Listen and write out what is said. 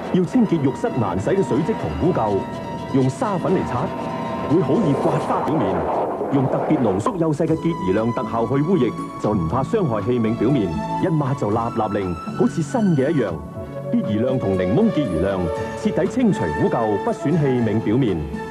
要清潔浴室難洗嘅水漬同污垢，用沙粉嚟刷，會好易刮花表面。用特別濃縮幼細嘅潔兒亮特效去污液，就唔怕傷害器皿表面，一抹就立立令，好似新嘅一樣。潔兒亮同檸檬潔兒亮徹底清除污垢，不損器皿表面。